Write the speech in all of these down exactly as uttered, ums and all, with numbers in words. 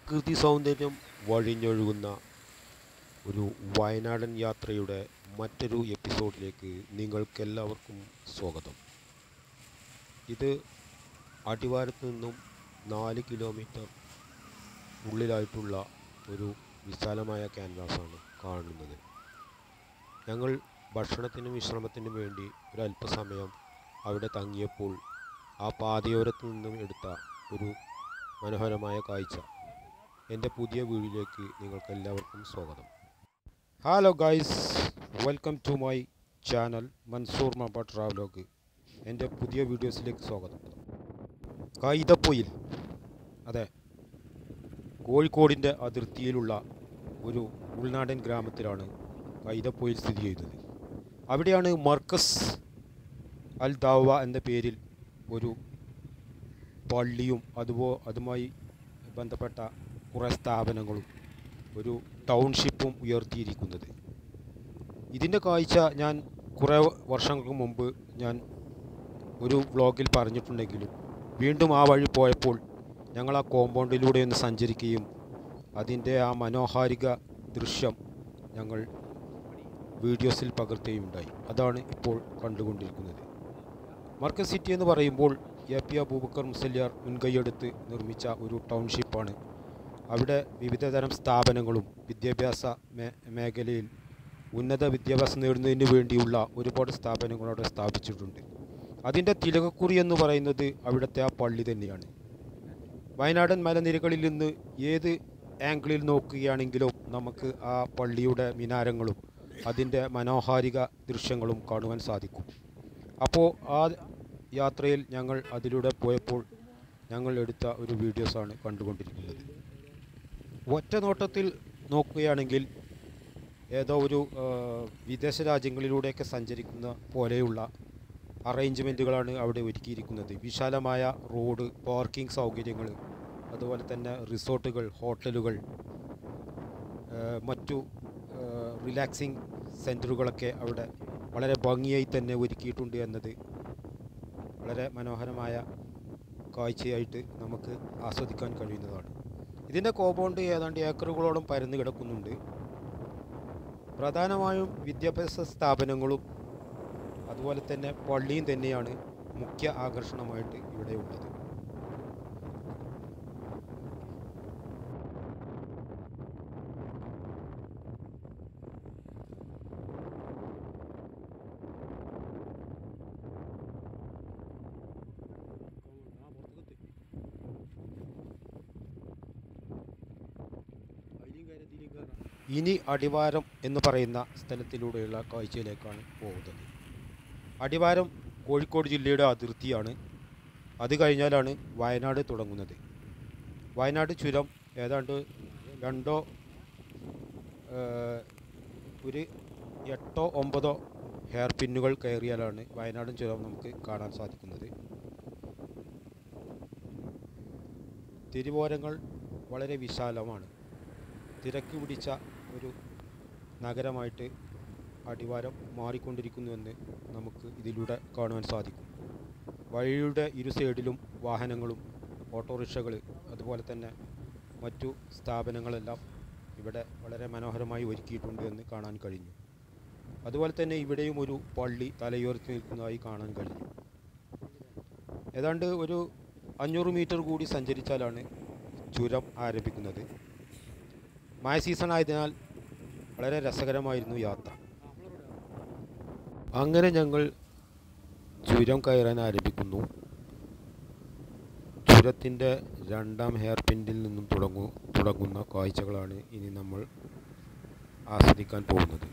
പ്രകൃതി സൗന്ദര്യം വഴിഞ്ഞൊഴുകുന്ന ഒരു വയനാടൻ യാത്രയുടെ മറ്റൊരു എപ്പിസോഡിലേക്ക് നിങ്ങൾക്കെല്ലാവർക്കും സ്വാഗതം. ഇത് അടിവാരത്ത് നിന്നും നാല് കിലോമീറ്റർ ഉള്ളിലായിട്ടുള്ള ഒരു വിശാലമായ ക്യാൻവാസാണ് കാണുന്നത്. ഞങ്ങൾ ഭക്ഷണത്തിനും വിശ്രമത്തിനും വേണ്ടി ഒരല്പസമയം അവിടെ തങ്ങിയപ്പോൾ ആ പാതയോരത്ത് നിന്നും എടുത്ത ഒരു മനോഹരമായ കാഴ്ച. എൻ്റെ പുതിയ വീഡിയോയിലേക്ക് നിങ്ങൾക്കെല്ലാവർക്കും സ്വാഗതം. Hello guys, welcome to my channel Mansoor Mamba travelogue. എൻ്റെ പുതിയ വീഡിയോസിലേക്ക് സ്വാഗതം. കൈതപ്പൊയിൽ, അതെ, കോഴിക്കോടിൻ്റെ അതിർത്തിയിലുള്ള ഒരു ഉൾനാടൻ ഗ്രാമത്തിലാണ് കൈതപ്പൊയിൽ സ്ഥിതി ചെയ്യുന്നത്. അവിടെയാണ് മർക്കസ് അൽ ദാവ എന്ന പേരിൽ ഒരു പള്ളിയും അതുപോ അതുമായി ബന്ധപ്പെട്ട കുറേ സ്ഥാപനങ്ങളും ഒരു ടൗൺഷിപ്പും ഉയർത്തിയിരിക്കുന്നത്. ഇതിൻ്റെ കാഴ്ച ഞാൻ കുറേ വർഷങ്ങൾക്ക് മുമ്പ് ഞാൻ ഒരു വ്ളോഗിൽ പറഞ്ഞിട്ടുണ്ടെങ്കിലും വീണ്ടും ആ വഴി പോയപ്പോൾ ഞങ്ങൾ ആ കോമ്പൗണ്ടിലൂടെ ഒന്ന് സഞ്ചരിക്കുകയും അതിൻ്റെ ആ മനോഹാരിക ദൃശ്യം ഞങ്ങൾ വീഡിയോസിൽ പകർത്തുകയുണ്ടായി. അതാണ് ഇപ്പോൾ കണ്ടുകൊണ്ടിരിക്കുന്നത്. മർക്കസ് സിറ്റി എന്ന് പറയുമ്പോൾ എ പി അബൂബക്കർ മുസല്യാർ മുൻകൈയെടുത്ത് നിർമ്മിച്ച ഒരു ടൗൺഷിപ്പാണ്. അവിടെ വിവിധതരം സ്ഥാപനങ്ങളും വിദ്യാഭ്യാസ മേ മേഖലയിൽ ഉന്നത വിദ്യാഭ്യാസം നേടുന്നതിന് വേണ്ടിയുള്ള ഒരുപാട് സ്ഥാപനങ്ങൾ അവിടെ സ്ഥാപിച്ചിട്ടുണ്ട്. അതിൻ്റെ തിലകക്കുറി എന്ന് പറയുന്നത് അവിടുത്തെ ആ പള്ളി തന്നെയാണ്. വയനാടൻ മലനിരകളിൽ നിന്ന് ഏത് ആംഗിളിൽ നോക്കുകയാണെങ്കിലും നമുക്ക് ആ പള്ളിയുടെ മിനാരങ്ങളും അതിൻ്റെ മനോഹാരിക ദൃശ്യങ്ങളും കാണുവാൻ സാധിക്കും. അപ്പോൾ ആ യാത്രയിൽ ഞങ്ങൾ അതിലൂടെ പോയപ്പോൾ ഞങ്ങൾ എടുത്ത ഒരു വീഡിയോസാണ് കണ്ടുകൊണ്ടിരിക്കുന്നത്. ഒറ്റ നോട്ടത്തിൽ നോക്കുകയാണെങ്കിൽ ഏതോ ഒരു വിദേശ രാജ്യങ്ങളിലൂടെയൊക്കെ സഞ്ചരിക്കുന്ന പോലെയുള്ള അറേഞ്ച്മെൻറ്റുകളാണ് അവിടെ ഒരുക്കിയിരിക്കുന്നത്. വിശാലമായ റോഡ്, പാർക്കിംഗ് സൗകര്യങ്ങൾ, അതുപോലെ തന്നെ റിസോർട്ടുകൾ, ഹോട്ടലുകൾ, മറ്റു റിലാക്സിങ് സെൻറ്ററുകളൊക്കെ അവിടെ വളരെ ഭംഗിയായി തന്നെ ഒരുക്കിയിട്ടുണ്ട് എന്നത് വളരെ മനോഹരമായ കാഴ്ചയായിട്ട് നമുക്ക് ആസ്വദിക്കാൻ കഴിയുന്നതാണ്. ഇതിൻ്റെ കോമ്പൗണ്ട് ഏതാണ്ട് ഏക്കറുകളോളം പരന്നു കിടക്കുന്നുണ്ട്. പ്രധാനമായും വിദ്യാഭ്യാസ സ്ഥാപനങ്ങളും അതുപോലെ തന്നെ പള്ളിയും തന്നെയാണ് മുഖ്യ ആകർഷണമായിട്ട് ഇവിടെ ഉള്ളത്. ഇനി അടിവാരം എന്ന് പറയുന്ന സ്ഥലത്തിലൂടെയുള്ള കാഴ്ചയിലേക്കാണ് പോകുന്നത്. അടിവാരം കോഴിക്കോട് ജില്ലയുടെ അതിർത്തിയാണ്. അത് കഴിഞ്ഞാലാണ് വയനാട് തുടങ്ങുന്നത്. വയനാട് ചുരം ഏതാണ്ട് രണ്ടോ ഒരു എട്ടോ ഒമ്പതോ ഹെയർ പിന്നുകൾ കയറിയാലാണ് വയനാട് ചുരം നമുക്ക് കാണാൻ സാധിക്കുന്നത്. തിരുവോരങ്ങൾ വളരെ വിശാലമാണ്. തിരക്ക് പിടിച്ച ഒരു നഗരമായിട്ട് അടിവാരം മാറിക്കൊണ്ടിരിക്കുന്നുവെന്ന് നമുക്ക് ഇതിലൂടെ കാണുവാൻ സാധിക്കും. വഴിയുടെ ഇരു സൈഡിലും വാഹനങ്ങളും ഓട്ടോറിക്ഷകൾ അതുപോലെ തന്നെ മറ്റു സ്ഥാപനങ്ങളെല്ലാം ഇവിടെ വളരെ മനോഹരമായി ഒരുക്കിയിട്ടുണ്ട് എന്ന് കാണാൻ കഴിഞ്ഞു. അതുപോലെ തന്നെ ഇവിടെയും ഒരു പള്ളി തലയുയർത്തി നിൽക്കുന്നതായി കാണാൻ കഴിഞ്ഞു. ഏതാണ്ട് ഒരു അഞ്ഞൂറ് മീറ്റർ കൂടി സഞ്ചരിച്ചാലാണ് ചുരം ആരംഭിക്കുന്നത്. മഴ സീസൺ ആയതിനാൽ വളരെ രസകരമായിരുന്നു യാത്ര. അങ്ങനെ ഞങ്ങൾ ചുരം കയറാൻ ആരംഭിക്കുന്നു. ചുരത്തിൻ്റെ രണ്ടാം ഹെയർ പിന്നിൽ നിന്നും തുടങ്ങു തുടങ്ങുന്ന കാഴ്ചകളാണ് ഇനി നമ്മൾ ആസ്വദിക്കാൻ പോകുന്നത്.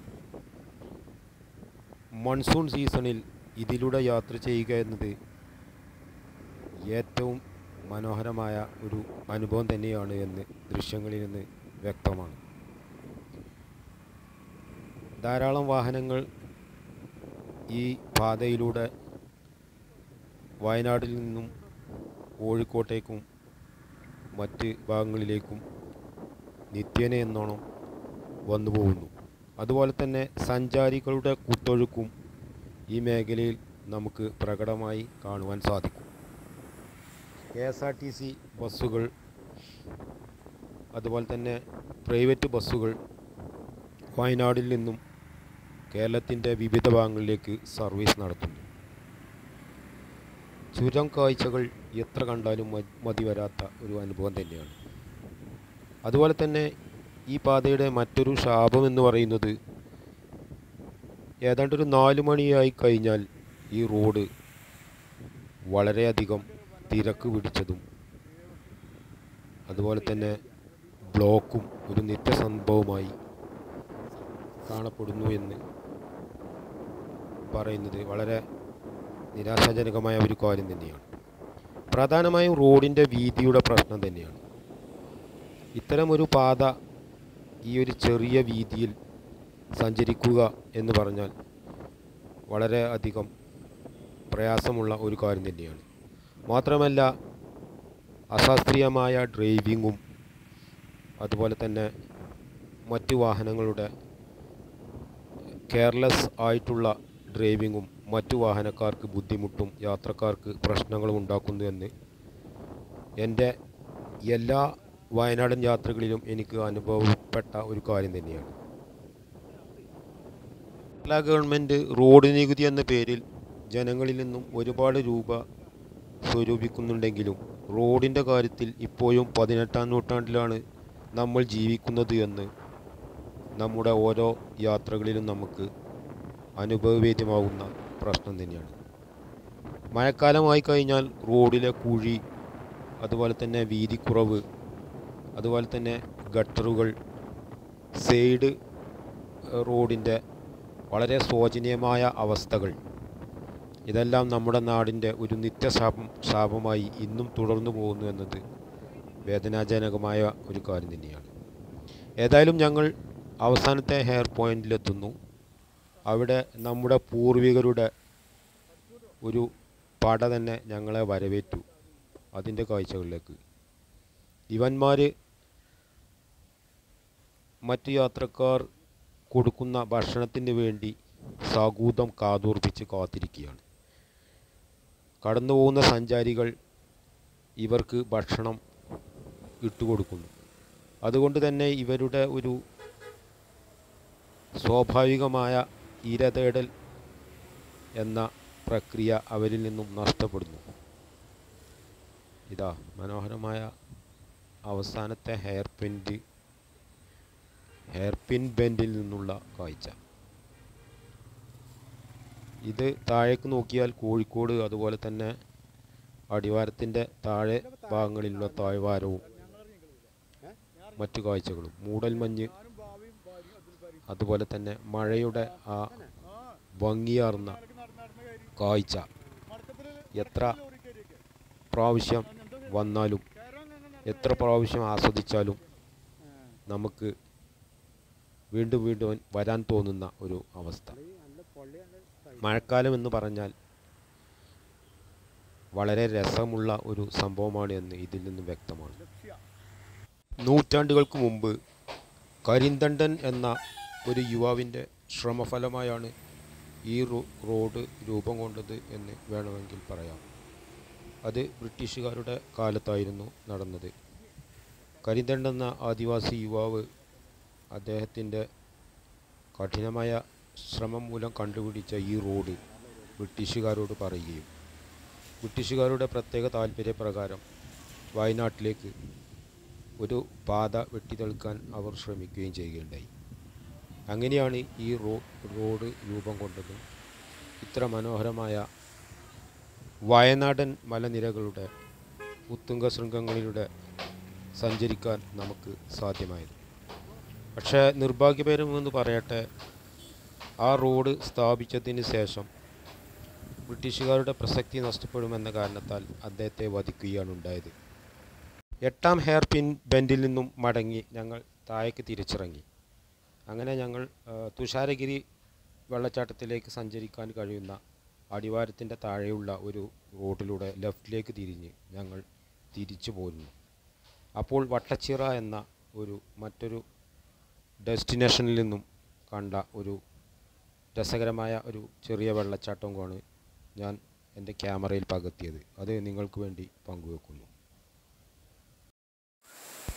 മൺസൂൺ സീസണിൽ ഇതിലൂടെ യാത്ര ചെയ്യുക എന്നത് ഏറ്റവും മനോഹരമായ ഒരു അനുഭവം തന്നെയാണ് എന്ന് ദൃശ്യങ്ങളിൽ നിന്ന് വ്യക്തമാണ്. ധാരാളം വാഹനങ്ങൾ ഈ പാതയിലൂടെ വയനാട്ടിൽ നിന്നും കോഴിക്കോട്ടേക്കും മറ്റ് ഭാഗങ്ങളിലേക്കും നിത്യേന എന്നോണം വന്നു പോകുന്നു. അതുപോലെ തന്നെ സഞ്ചാരികളുടെ കുത്തൊഴുക്കും ഈ മേഖലയിൽ നമുക്ക് പ്രകടമായി കാണുവാൻ സാധിക്കും. K S R T C ബസ്സുകൾ അതുപോലെ തന്നെ പ്രൈവറ്റ് ബസ്സുകൾ വയനാടിൽ നിന്നും കേരളത്തിൻ്റെ വിവിധ ഭാഗങ്ങളിലേക്ക് സർവീസ് നടത്തുന്നു. ചുരം കാഴ്ചകൾ എത്ര കണ്ടാലും മതി വരാത്ത ഒരു അനുഭവം തന്നെയാണ്. അതുപോലെ തന്നെ ഈ പാതയുടെ മറ്റൊരു ശാപം എന്ന് പറയുന്നത് ഏതാണ്ടൊരു നാല് മണിയായി കഴിഞ്ഞാൽ ഈ റോഡ് വളരെയധികം തിരക്ക് പിടിച്ചതും അതുപോലെ തന്നെ ബ്ലോക്കും ഒരു നിത്യസംഭവമായി കാണപ്പെടുന്നു എന്ന് പറയുന്നത് വളരെ നിരാശാജനകമായ ഒരു കാര്യം തന്നെയാണ്. പ്രധാനമായും റോഡിൻ്റെ വീതിയുടെ പ്രശ്നം തന്നെയാണ്. ഇത്തരമൊരു പാത ഈ ഒരു ചെറിയ വീതിയിൽ സഞ്ചരിക്കുക എന്ന് പറഞ്ഞാൽ വളരെ അധികം പ്രയാസമുള്ള ഒരു കാര്യം തന്നെയാണ്. മാത്രമല്ല അശാസ്ത്രീയമായ ഡ്രൈവിങ്ങും അതുപോലെ തന്നെ മറ്റു വാഹനങ്ങളുടെ കെയർലെസ് ആയിട്ടുള്ള ഡ്രൈവിങ്ങും മറ്റു വാഹനക്കാർക്ക് ബുദ്ധിമുട്ടും യാത്രക്കാർക്ക് പ്രശ്നങ്ങളും ഉണ്ടാക്കുന്നു എന്ന് എൻ്റെ എല്ലാ വയനാടൻ യാത്രകളിലും എനിക്ക് അനുഭവപ്പെട്ട ഒരു കാര്യം തന്നെയാണ്. കേരള ഗവൺമെൻറ് റോഡ് നികുതി എന്ന പേരിൽ ജനങ്ങളിൽ നിന്നും ഒരുപാട് രൂപ സ്വരൂപിക്കുന്നുണ്ടെങ്കിലും റോഡിൻ്റെ കാര്യത്തിൽ ഇപ്പോഴും പതിനെട്ടാം നൂറ്റാണ്ടിലാണ് നമ്മൾ ജീവിക്കുന്നത് എന്ന് നമ്മുടെ ഓരോ യാത്രകളിലും നമുക്ക് അനുഭവവേദ്യമാകുന്ന പ്രശ്നം തന്നെയാണ്. മഴക്കാലമായി കഴിഞ്ഞാൽ റോഡിലെ കുഴി, അതുപോലെ തന്നെ വീതിക്കുറവ്, അതുപോലെ തന്നെ ഗട്ടറുകൾ, സൈഡ് റോഡിൻ്റെ വളരെ ശോചനീയമായ അവസ്ഥകൾ, ഇതെല്ലാം നമ്മുടെ നാടിൻ്റെ ഒരു നിത്യശാപം ശാപമായി ഇന്നും തുടർന്നു പോകുന്നു എന്നത് വേദനാജനകമായ ഒരു കാര്യം തന്നെയാണ്. ഏതായാലും ഞങ്ങൾ അവസാനത്തെ ഹെയർ പോയിന്റിലെത്തുന്നു. അവിടെ നമ്മുടെ പൂർവികരുടെ ഒരു പട തന്നെ ഞങ്ങളെ വരവേറ്റു. അതിൻ്റെ കാഴ്ചകളിലേക്ക് ഇവന്മാർ മറ്റു യാത്രക്കാർ കൊടുക്കുന്ന ഭക്ഷണത്തിന് വേണ്ടി സാഗൂതം കാതോർപ്പിച്ച് കാത്തിരിക്കുകയാണ്. കടന്നു പോകുന്ന സഞ്ചാരികൾ ഇവർക്ക് ഭക്ഷണം ഇട്ടുകൊടുക്കുന്നു. അതുകൊണ്ട് തന്നെ ഇവരുടെ ഒരു സ്വാഭാവികമായ ഇരതേടൽ എന്ന പ്രക്രിയ അവരിൽ നിന്നും നഷ്ടപ്പെടുന്നു. ഇതാ മനോഹരമായ അവസാനത്തെ ഹെയർ പിൻ ഹെയർ പിൻ ബെൻഡിൽ നിന്നുള്ള കാഴ്ച. ഇത് താഴേക്ക് നോക്കിയാൽ കോഴിക്കോട്, അതുപോലെ തന്നെ അടിവാരത്തിൻ്റെ താഴെ ഭാഗങ്ങളിലുള്ള താഴ്വാരവും മറ്റു കാഴ്ചകളും, മൂടൽമഞ്ഞ്, അതുപോലെ തന്നെ മഴയുടെ ആ ഭംഗിയാർന്ന കാഴ്ച എത്ര പ്രാവശ്യം വന്നാലും എത്ര പ്രാവശ്യം ആസ്വദിച്ചാലും നമുക്ക് വീണ്ടും വീണ്ടും വരാൻ തോന്നുന്ന ഒരു അവസ്ഥ. മഴക്കാലം എന്ന് പറഞ്ഞാൽ വളരെ രസമുള്ള ഒരു സംഭവമാണ് എന്ന് ഇതിൽ നിന്നും വ്യക്തമാണ്. നൂറ്റാണ്ടുകൾക്ക് മുമ്പ് കരിന്തണ്ടൻ എന്ന ഒരു യുവാവിൻ്റെ ശ്രമഫലമായാണ് ഈ റോഡ് രൂപം കൊണ്ടത് എന്ന് വേണമെങ്കിൽ പറയാം. അത് ബ്രിട്ടീഷുകാരുടെ കാലത്തായിരുന്നു നടന്നത്. കരിന്തണ്ടൻ എന്ന ആദിവാസി യുവാവ് അദ്ദേഹത്തിൻ്റെ കഠിനമായ ശ്രമം മൂലം കണ്ടുപിടിച്ച ഈ റോഡ് ബ്രിട്ടീഷുകാരോട് പറയുകയും ബ്രിട്ടീഷുകാരുടെ പ്രത്യേക താല്പര്യപ്രകാരം വയനാട്ടിലേക്ക് ഒരു പാത വെട്ടിത്തെളിക്കാൻ അവർ ശ്രമിക്കുകയും ചെയ്യുകയുണ്ടായി. അങ്ങനെയാണ് ഈ റോ റോഡ് രൂപം കൊണ്ടതും ഇത്ര മനോഹരമായ വയനാടൻ മലനിരകളുടെ ഉത്തുംഗ ശൃംഗങ്ങളിലൂടെ സഞ്ചരിക്കാൻ നമുക്ക് സാധ്യമായത്. പക്ഷേ നിർഭാഗ്യകരമെന്ന് പറയട്ടെ, ആ റോഡ് സ്ഥാപിച്ചതിന് ശേഷം ബ്രിട്ടീഷുകാരുടെ പ്രസക്തി നഷ്ടപ്പെടുമെന്ന കാരണത്താൽ അദ്ദേഹത്തെ വധിക്കുകയാണ് ഉണ്ടായത്. എട്ടാം ഹെയർ പിൻ ബെൻഡിൽ നിന്നും മടങ്ങി ഞങ്ങൾ താഴേക്ക് തിരിച്ചിറങ്ങി. അങ്ങനെ ഞങ്ങൾ തുഷാരഗിരി വെള്ളച്ചാട്ടത്തിലേക്ക് സഞ്ചരിക്കാൻ കഴിയുന്ന അടിവാരത്തിൻ്റെ താഴെയുള്ള ഒരു റോഡിലൂടെ ലെഫ്റ്റിലേക്ക് തിരിഞ്ഞ് ഞങ്ങൾ തിരിച്ചു പോരുന്നു. അപ്പോൾ വട്ടച്ചിറ എന്ന ഒരു മറ്റൊരു ഡെസ്റ്റിനേഷനിൽ നിന്നും കണ്ട ഒരു രസകരമായ ഒരു ചെറിയ വെള്ളച്ചാട്ടമാണ് ഞാൻ എൻ്റെ ക്യാമറയിൽ പകർത്തിയത്. അത് നിങ്ങൾക്ക് വേണ്ടി പങ്കുവെക്കുന്നു.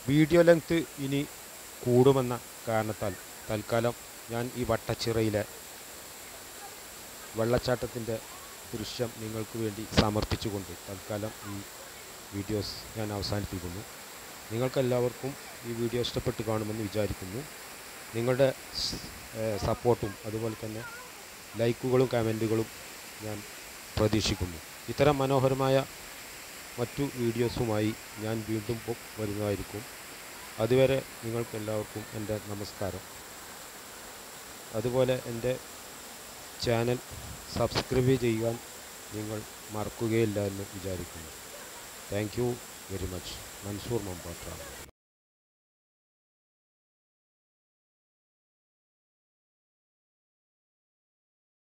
വീഡിയോ ലെങ്ത് ഇനി കൂടുമെന്ന കാരണത്താൽ തൽക്കാലം ഞാൻ ഈ വട്ടച്ചിറയിലെ വെള്ളച്ചാട്ടത്തിൻ്റെ ദൃശ്യം നിങ്ങൾക്ക് വേണ്ടി സമർപ്പിച്ചുകൊണ്ട് തൽക്കാലം ഈ വീഡിയോസ് ഞാൻ അവസാനിപ്പിക്കുന്നു. നിങ്ങൾക്കെല്ലാവർക്കും ഈ വീഡിയോ ഇഷ്ടപ്പെട്ട് കാണുമെന്ന് വിചാരിക്കുന്നു. നിങ്ങളുടെ സപ്പോർട്ടും അതുപോലെ തന്നെ ലൈക്കുകളും കമൻറ്റുകളും ഞാൻ പ്രതീക്ഷിക്കുന്നു. ഇത്തരം മനോഹരമായ മറ്റു വീഡിയോസുമായി ഞാൻ വീണ്ടും വരുന്നതായിരിക്കും. അതുവരെ നിങ്ങൾക്കെല്ലാവർക്കും എൻ്റെ നമസ്കാരം. അതുപോലെ എൻ്റെ ചാനൽ സബ്സ്ക്രൈബ് ചെയ്യാൻ നിങ്ങൾ മറക്കുകയില്ല എന്ന് വിചാരിക്കുന്നു. Thank you very much. Mansoor മമ്പാട്ര.